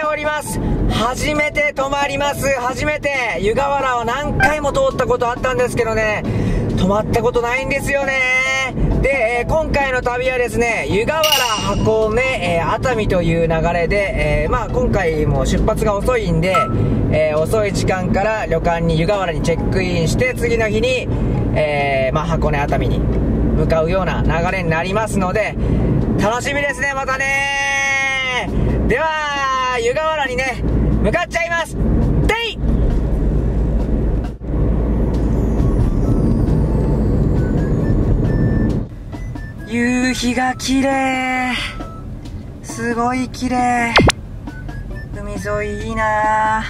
おります。初めて泊まります。初めて。湯河原は何回も通ったことあったんですけどね、泊まったことないんですよね。で、今回の旅はですね、湯河原、箱根、熱海という流れで、今回も出発が遅いんで、遅い時間から旅館に湯河原にチェックインして、次の日に、箱根熱海に向かうような流れになりますので、楽しみですね。またね。では湯河原にね向かっちゃいます。でい夕日が綺麗、すごい綺麗。海沿いいいな。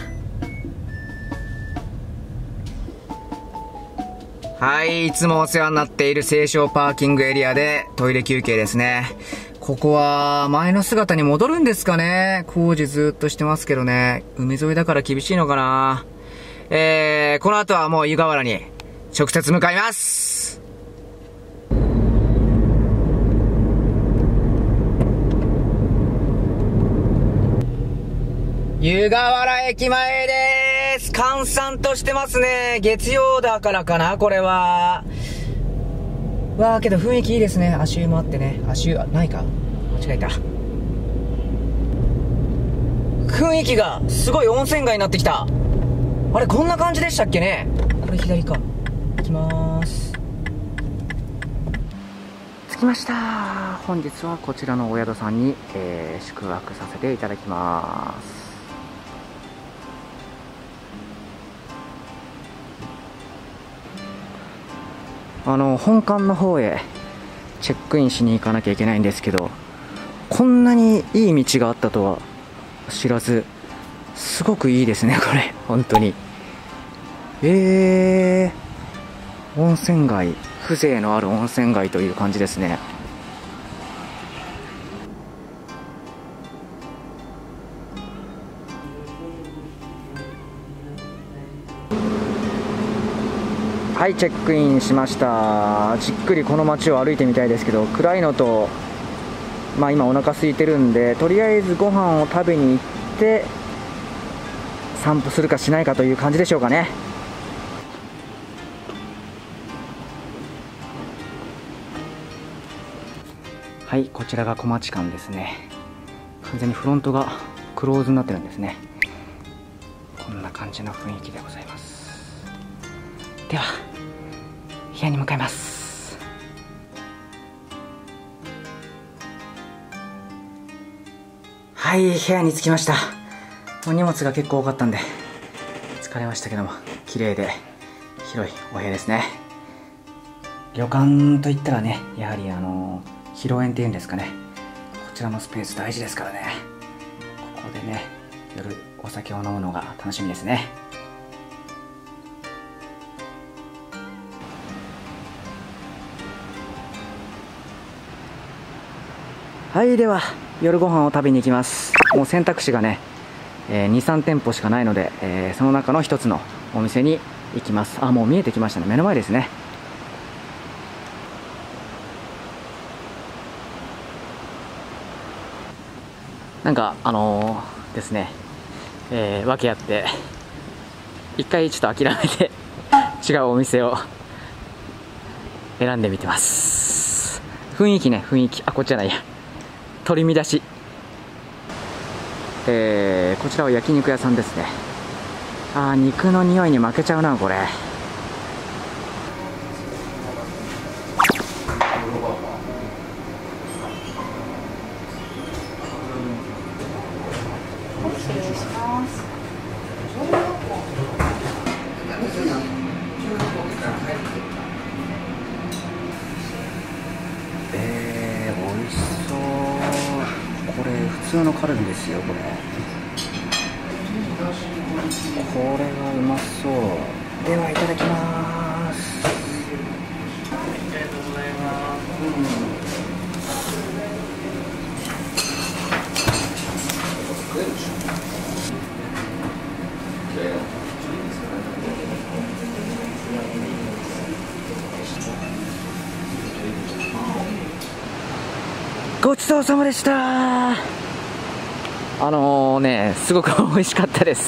はい、いつもお世話になっている西湘パーキングエリアでトイレ休憩ですね。ここは前の姿に戻るんですかね。工事ずっとしてますけどね。海沿いだから厳しいのかな。この後はもう湯河原に直接向かいます。湯河原駅前です。閑散としてますね。月曜だからかな、これは。わあ、けど雰囲気いいですね。足湯もあってね。足湯ないか、間違えた。雰囲気がすごい温泉街になってきた。あれ、こんな感じでしたっけね。これ左か。行きまーす。着きました。本日はこちらのお宿さんに、宿泊させていただきます。本館の方へチェックインしに行かなきゃいけないんですけど、こんなにいい道があったとは知らず、すごくいいですね、これ本当に。温泉街、風情のある温泉街という感じですね。はい、チェックインしました。じっくりこの街を歩いてみたいですけど、暗いのと、今お腹空いてるんで、とりあえずご飯を食べに行って散歩するかしないかという感じでしょうかね。はい、こちらが小町館ですね。完全にフロントがクローズになってるんですね。こんな感じの雰囲気でございます。では部屋に向かいます。はい、部屋に着きました。お荷物が結構多かったんで疲れましたけども、綺麗で広いお部屋ですね。旅館といったらね、やはり披露宴っていうんですかね、こちらのスペース大事ですからね。ここでね、夜お酒を飲むのが楽しみですね。はい、では夜ご飯を食べに行きます。もう選択肢がね、2、3店舗しかないので、その中の一つのお店に行きます。あ、もう見えてきましたね。目の前ですね。なんかですね、訳あって一回ちょっと諦めて違うお店を選んでみてます。雰囲気ね、雰囲気、あ、こっちじゃないや、取り乱し。こちらは焼肉屋さんですね。あー、肉の匂いに負けちゃうな、これ。美味しそう。これ普通のカルビですよ、これ。これはうまそう。ではいただきます。ありがとうございます。ごちそうさまでした。 すごく美味しかったです。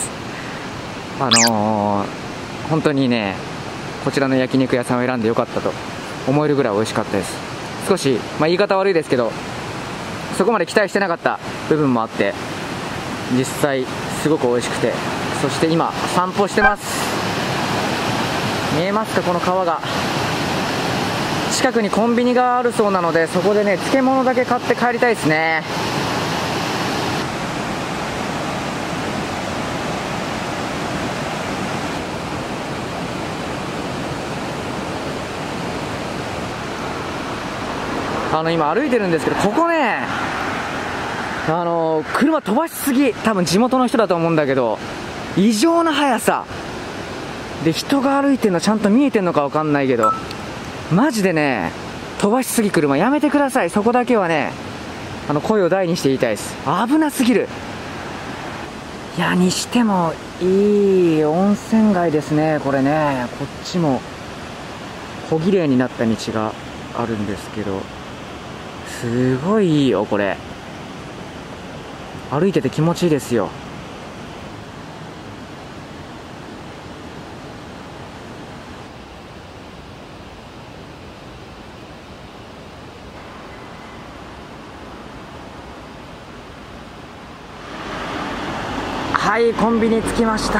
本当にね、こちらの焼肉屋さんを選んでよかったと思えるぐらい美味しかったです。少し、言い方悪いですけど、そこまで期待してなかった部分もあって、実際すごく美味しくて、そして今散歩してます。見えますか、この川が。近くにコンビニがあるそうなので、そこでね、漬物だけ買って帰りたいですね。今歩いてるんですけど、ここね、車飛ばしすぎ、多分地元の人だと思うんだけど、異常な速さで、人が歩いてるのちゃんと見えてるのか分かんないけど、マジでね、飛ばしすぎ車やめてください。そこだけはね、声を大にして言いたいです。危なすぎる。いや、にしてもいい温泉街ですね。これね、こっちも小綺麗になった道があるんですけど、すごいいいよこれ。歩いてて気持ちいいですよ。はい、コンビニ着きました。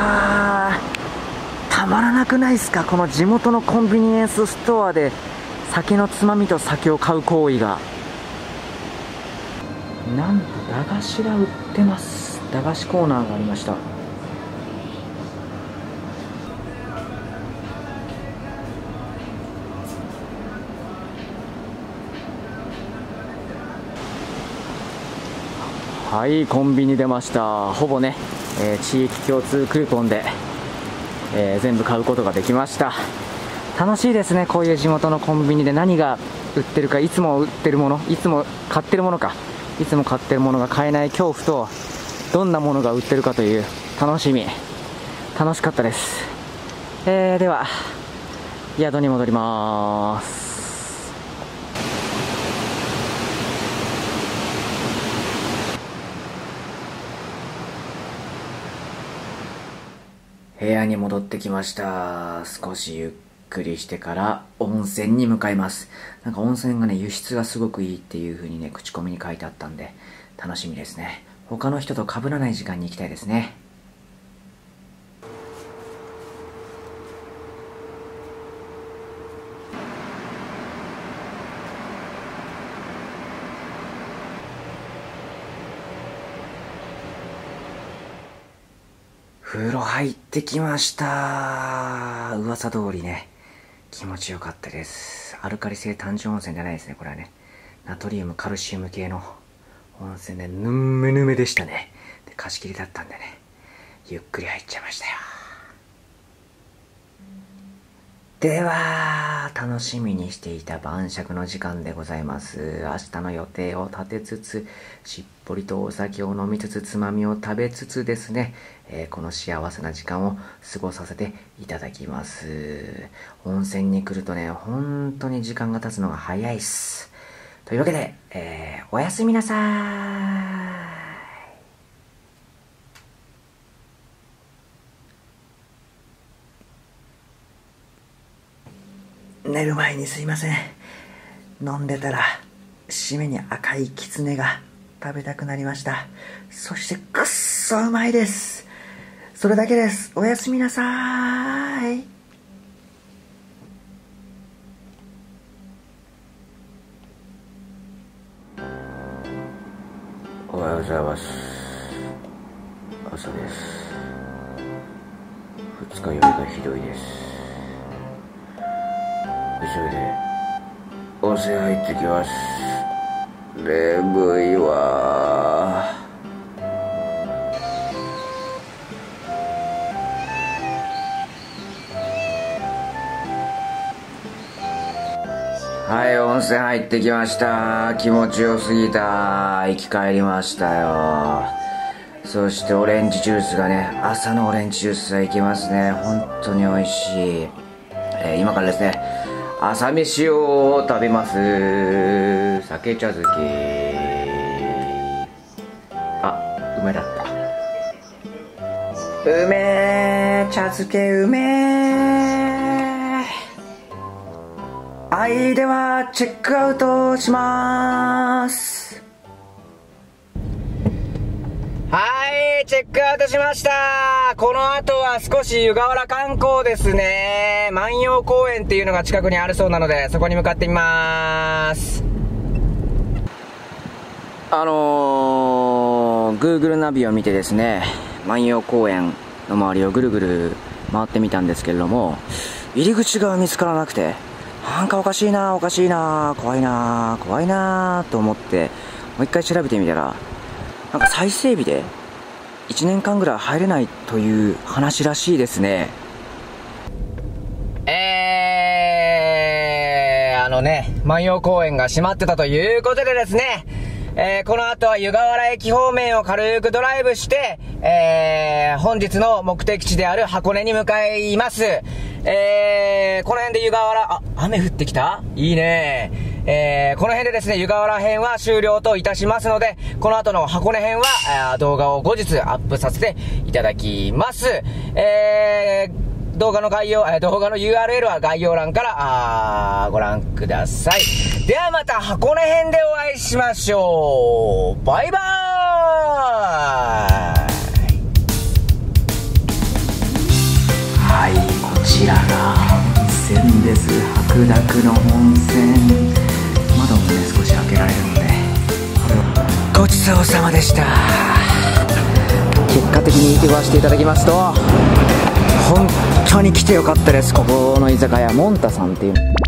たまらなくないですか、この地元のコンビニエンスストアで酒のつまみと酒を買う行為が。なんと駄菓子が売ってます。駄菓子コーナーがありました。はい、コンビニ出ました。ほぼね、地域共通クーポンで、全部買うことができました。楽しいですね、こういう地元のコンビニで何が売ってるか、いつも売ってるもの、いつも買ってるものか、いつも買ってるものが買えない恐怖と、どんなものが売ってるかという楽しみ、楽しかったです。では宿に戻ります。部屋に戻ってきました。少しゆっくりしてから温泉に向かいます。なんか温泉がね、輸出がすごくいいっていう風にね、口コミに書いてあったんで楽しみですね。他の人と被らない時間に行きたいですね。風呂入ってきました。噂通りね、気持ちよかったです。アルカリ性単純温泉じゃないですね、これはね。ナトリウムカルシウム系の温泉でぬめぬめでしたね。で、貸し切りだったんでね、ゆっくり入っちゃいましたよ。では、楽しみにしていた晩酌の時間でございます。明日の予定を立てつつ、しっぽりとお酒を飲みつつ、つまみを食べつつですね、この幸せな時間を過ごさせていただきます。温泉に来るとね、本当に時間が経つのが早いっす。というわけで、おやすみなさーい。寝る前にすいません。飲んでたら締めに赤いきつねが食べたくなりました。そしてくっそうまいです。それだけです。おやすみなさーい。おはようございます。朝です。二日酔いがひどいです。急いで温泉入ってきます。眠いわ。はい、温泉入ってきました。気持ちよすぎた。生き返りましたよ。そしてオレンジジュースがね、朝のオレンジジュースはいけますね。本当に美味しい。今からですね、朝飯を食べます。鮭茶漬け。あ、 梅だった。梅、茶漬け梅。はい、ではチェックアウトします。はい、チェックアウトしました。この後は少し湯河原観光ですね。万葉公園っていうのが近くにあるそうなので、そこに向かってみます。Google ナビを見てですね、万葉公園の周りをぐるぐる回ってみたんですけれども、入り口が見つからなくて、なんかおかしいな、怖いなと思って、もう一回調べてみたら、なんか再整備で1年間ぐらい入れないという話らしいですね。万葉公園が閉まってたということでですね、この後は湯河原駅方面を軽くドライブして、本日の目的地である箱根に向かいます。この辺で湯河原、雨降ってきた？いいね。この辺でですね、湯河原編は終了といたしますので、この後の箱根編は、動画を後日アップさせていただきます。動画のURL は概要欄からご覧ください。ではまた箱根編でお会いしましょう。バイバーイ。はい、こちらが温泉です。白濁の温泉。窓もね少し開けられるので、ごちそうさまでした。結果的に言わせていただきますと、本当に来てよかったです。ここの居酒屋モンタさんっていう